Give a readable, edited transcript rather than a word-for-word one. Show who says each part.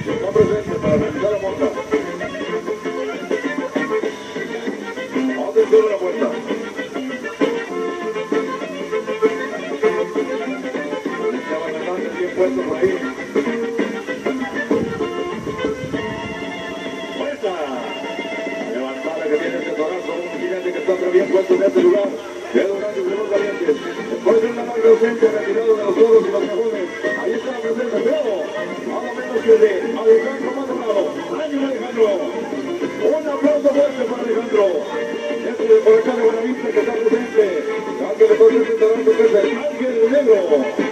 Speaker 1: Está presente para realizar la monta. Atención a la puerta. Estaba tratando bien puesto por ahí. Puerta. Levantada que tiene este torazo, un gigante que está pero bien puesto en este lugar. Quedó grande y primero caliente. Después de una larga ausencia retirado de los toros y los cajones. Ahí está la presencia, pero nada menos que de Alejandro Maldonado. ¡Ánimo, Alejandro! Un aplauso fuerte para Alejandro. Este de por acá de Buenavista que está presente. Ángel de Torres de Toronto, que es el Ángel Negro.